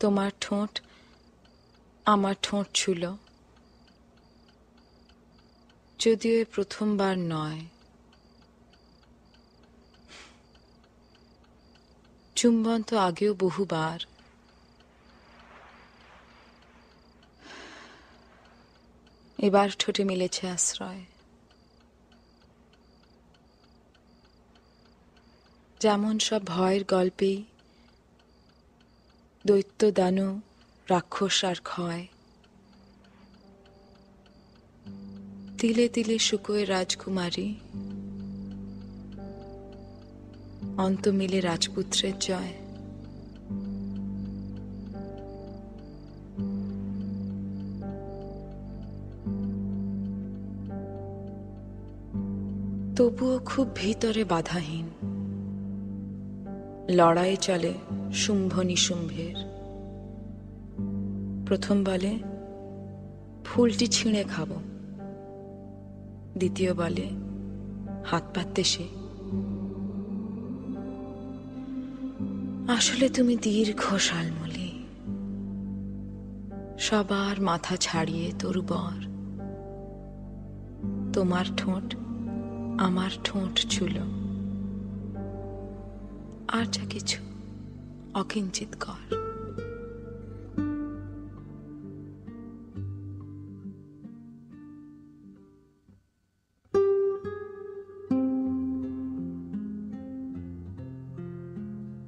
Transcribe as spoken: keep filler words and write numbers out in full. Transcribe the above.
তোমার ঠোঁট আমার ঠোঁট ছুলো, যদিও এ প্রথমবার নয়। চুম্বন তো আগেও বহুবার। এবার ঠোঁটে মিলেছে আশ্রয়। যেমন সব ভয়ের গল্পেই দৈত্য, দানব, রাক্ষস আর খয়, তিলে তিলে শুখোয় রাজকুমারী, অন্তমিলে রাজপুত্রের জয়। তবুও খুব ভিতরে বাধাহীন লড়াই চলে শুম্ভ নিশুম্ভের। প্রথম বলে ফুলটি ছিঁড়ে খাবো, দ্বিতীয় বলে হাত পাততে সে। আসলে তুমি দীর্ঘ শালমলি, সবার মাথা ছাড়িয়ে তরুবর। তোমার ঠোঁট আমার ঠোঁট ছুলো, আর যা কিছু অকিঞ্চিত কর।